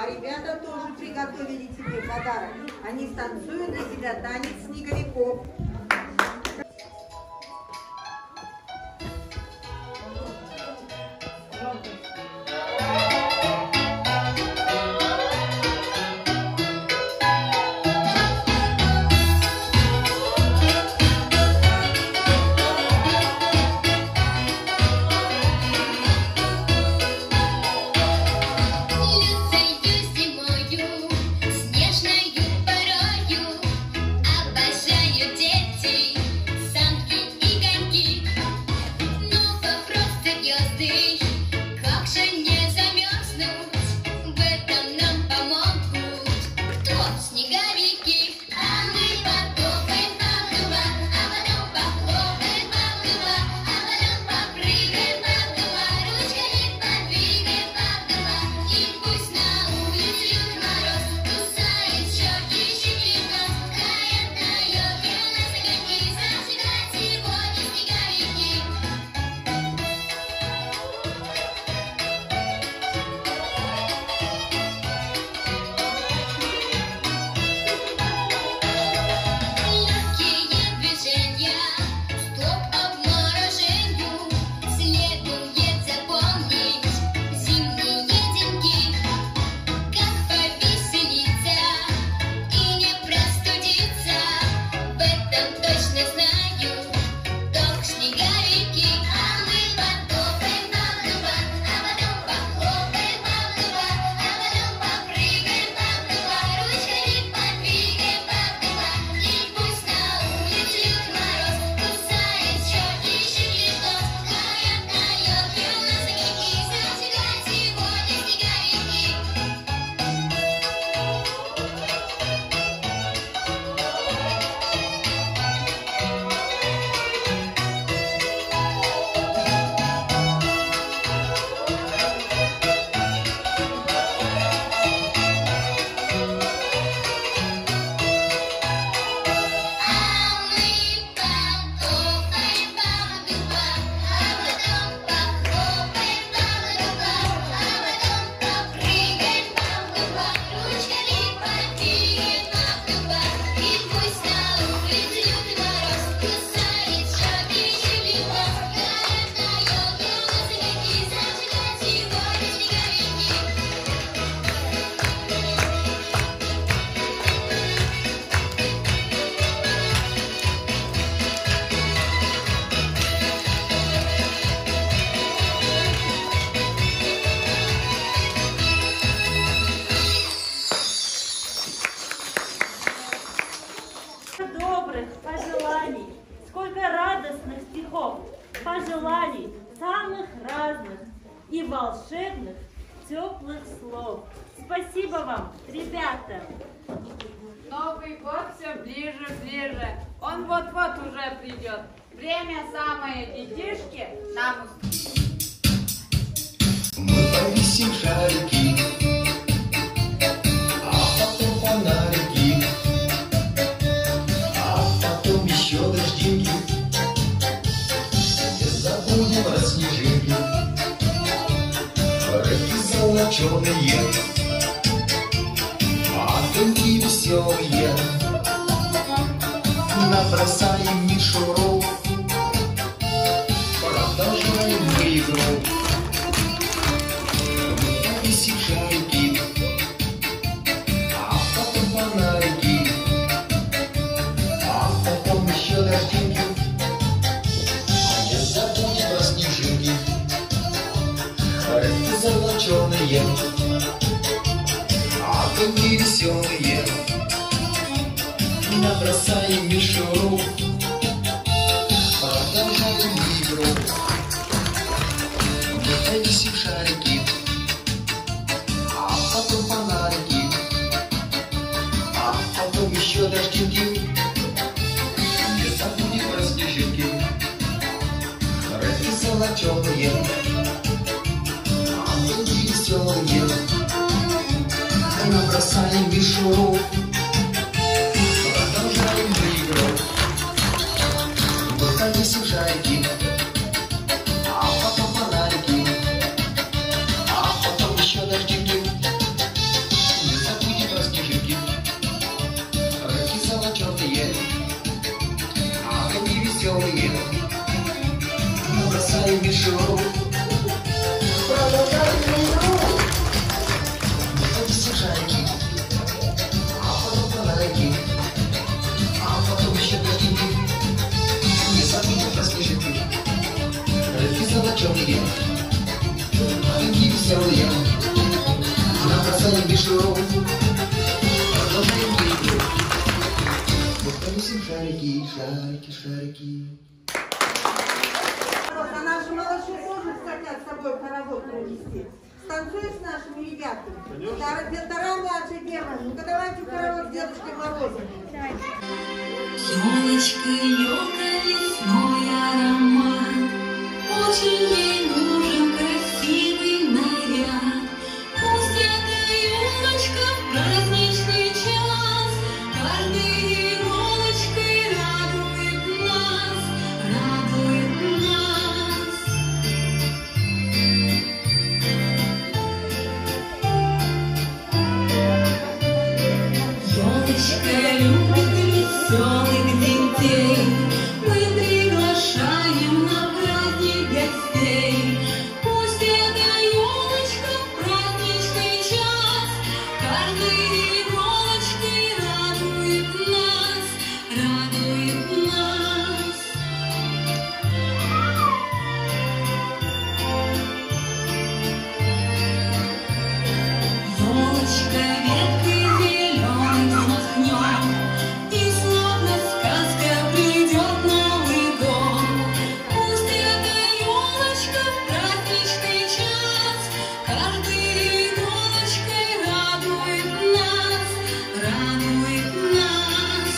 ребята тоже приготовили тебе подарок. Они станцуют для тебя танец снеговиков. Пожеланий, сколько радостных стихов, пожеланий самых разных и волшебных теплых слов. Спасибо вам, ребята! Новый год все ближе, ближе. Он вот-вот уже придет. Время самое, детишки, нам Мы повесим шарики, а потом фонарики, а потом еще дождинки. Не забудем про снежинки, рыбки золоченые, огоньки веселые. Набросаем мишуру, продолжаем мы игру. Повесим шарики, а потом фонарики, а потом еще дождинки. Не забудем про снежинки, рыбки золоченые, огоньки веселые. Набросаем мишуру, продолжаем игру. Мы повесим шарики, а потом фонарики, а потом еще дождинки. Не забудем про снежинки, рыбки золоченые, огоньки веселые. Набросаем мишуру, продолжаем игру. Мы повесим шарики, а потом фонарики, а потом еще дождинки. мишуру. Продолжай игру. Выходите шарики, а потом подарки, а потом щепотки. Не забудьте про снежинки, расписано черные, маленькие веселые. Набросаем мишуру. Продолжаем игру. Выходите шарики, шарики, шарики. А наши малыши тоже хотят с собой хоровод провести. Станцуешь с нашими ребятами? Ветераны нашей фермы. Ну-ка давайте хоровод с Дедушкой Морозом. Ёлочка, ёлка, лесной аромат, очень ей нужен красивый наряд. Пусть эта ёлочка в праздничный час каждой иголочкой радует нас, радует нас. Ёлочка любит веселых детей, мы приглашаем на праздник гостей. Пусть эта ёлочка в праздничный час каждой иголочкой радует нас, радует нас. Ёлочка веткой зеленой взмахнет, и словно сказка придет Новый год. Пусть эта ёлочка в праздничный час каждой иголочкой радует нас, радует нас,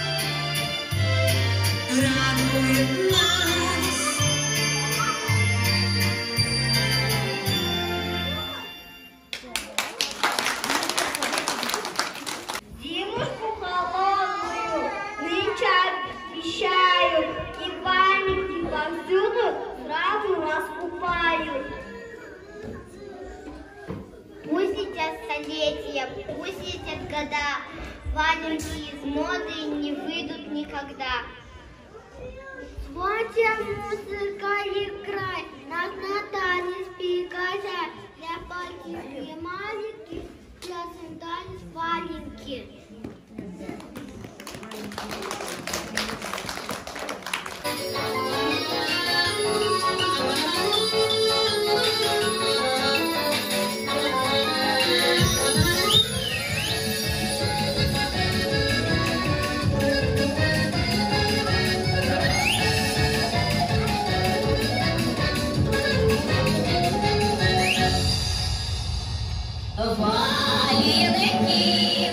радует нас. Зимушку холодную нынче обещают, и памятники повсюду сразу раскупают. Пусть летят столетия, пусть летят года, валенки из моды не выйдут никогда. Сватья музыка играй, нас на танец приглашай, для больших и маленьких, для танец валенки. Валенки,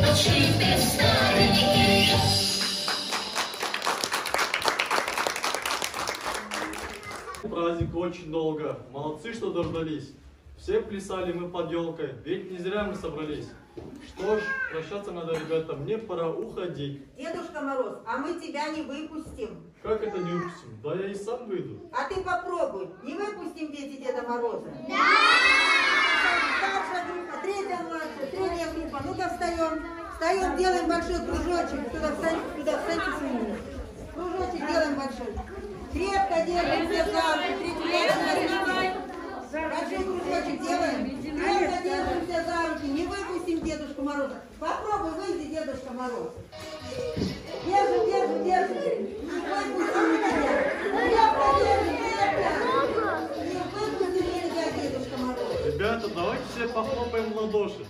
Праздник очень долго. Молодцы, что дождались. Все плясали мы под елкой, ведь не зря мы собрались. Что ж, прощаться надо, ребята, мне пора уходить. Дедушка Мороз, а мы тебя не выпустим. Как это не выпустим? Да я и сам выйду. А ты попробуй, не выпустим дети Деда Мороза. Да! Старшая группа, третья младшая, третья группа. Ну-ка встаем. Встаем, делаем большой кружочек. Туда встаньте с ними. Кружочек делаем большой. Крепко держимся за руки. Третью возьмите. Большой кружочек делаем. Крепко держимся за руки. Не выпустим Дедушку Мороза. Попробуй, выйди, Дедушка Мороз. Держим, держим, держим. Не выпустим тебя. Крепко держим, крепко. Не выпустим тебя, Дедушка Мороз. Ребята, давайте все похлопаем в ладоши.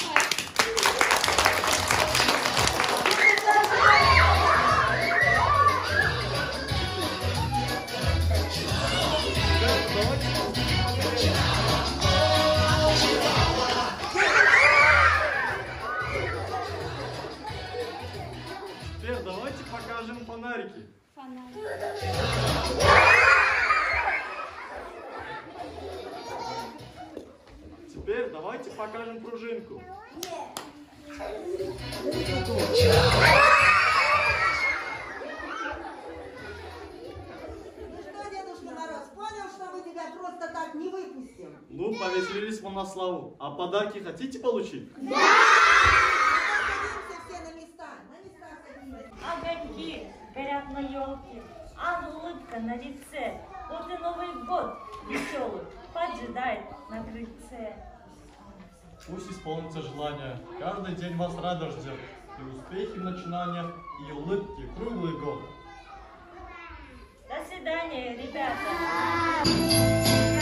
Теперь давайте покажем фонарики. Теперь давайте покажем пружинку. Просто так не выпустим. Ну, повеселились мы на славу. А подарки хотите получить? Да! Садимся все на места. На места садимся. Огоньки горят на елке, а улыбка на лице. Вот и Новый год веселый поджидает на крыльце. Пусть исполнится желание. Каждый день вас рада ждет. И успехи в начинаниях, и улыбки круглый год. До свидания, ребята.